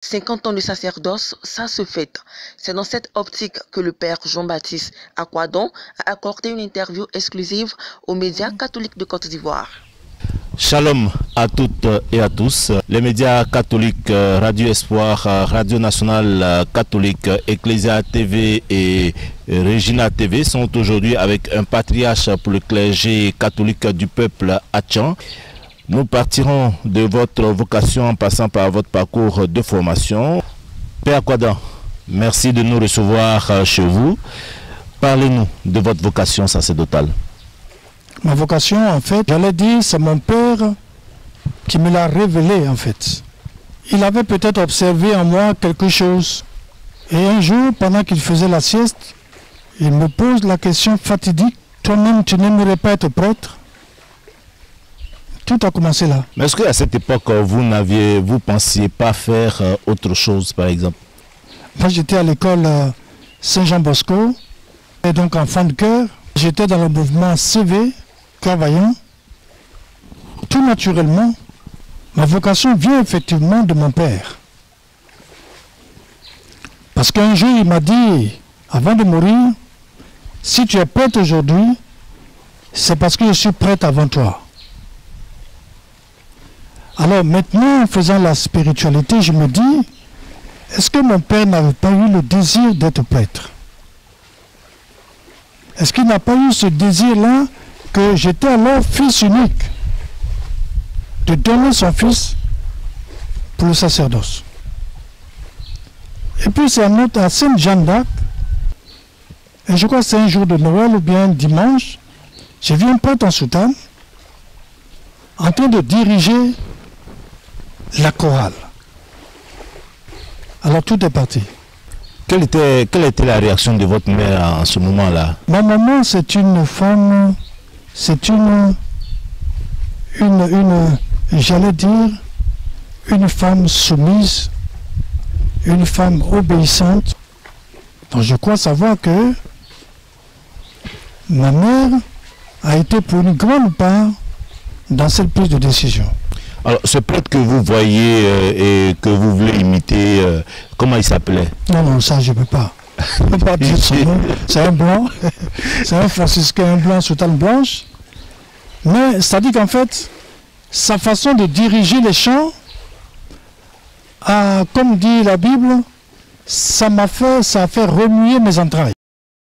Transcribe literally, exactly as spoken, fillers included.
cinquante ans de sacerdoce, ça se fête. C'est dans cette optique que le père Jean-Baptiste Akwadon a accordé une interview exclusive aux médias catholiques de Côte d'Ivoire. Shalom à toutes et à tous. Les médias catholiques Radio Espoir, Radio Nationale Catholique, Ecclesia T V et Regina T V sont aujourd'hui avec un patriarche pour le clergé catholique du peuple Atchan. Nous partirons de votre vocation en passant par votre parcours de formation. Père Akwadon, merci de nous recevoir chez vous. Parlez-nous de votre vocation sacerdotale. Ma vocation, en fait, j'allais dire, c'est mon père qui me l'a révélé, en fait. Il avait peut-être observé en moi quelque chose. Et un jour, pendant qu'il faisait la sieste, il me pose la question fatidique. Toi-même, tu n'aimerais pas être prêtre? Tout a commencé là. Mais est-ce qu'à cette époque, vous n'aviez, vous pensiez pas faire autre chose, par exemple? Moi, j'étais à l'école Saint-Jean-Bosco, et donc enfant de cœur. J'étais dans le mouvement C V, Cœur Vaillant. Tout naturellement, ma vocation vient effectivement de mon père. Parce qu'un jour, il m'a dit, avant de mourir, si tu es prête aujourd'hui, c'est parce que je suis prête avant toi. Alors maintenant, en faisant la spiritualité, je me dis, est-ce que mon père n'avait pas eu le désir d'être prêtre? Est-ce qu'il n'a pas eu ce désir-là que j'étais alors fils unique, de donner son fils pour le sacerdoce? Et puis c'est un autre à Sainte-Jeanne d'Arc, et je crois que c'est un jour de Noël ou bien dimanche, j'ai vu un prêtre en soutane en train de diriger la chorale. Alors tout est parti. Quelle était, quelle était la réaction de votre mère en ce moment-là? Ma maman, c'est une femme, c'est une, une, une j'allais dire, une femme soumise, une femme obéissante. Donc je crois savoir que ma mère a été pour une grande part dans cette prise de décision. Alors, ce prêtre que vous voyez euh, et que vous voulez imiter, euh, comment il s'appelait? Non, non, ça, je ne peux pas. Je ne peux pas dire son nom. C'est un blanc. C'est un franciscain, un blanc, soutane blanche. Mais, c'est-à-dire qu'en fait, sa façon de diriger les chants, a, comme dit la Bible, ça m'a fait, ça a fait remuer mes entrailles.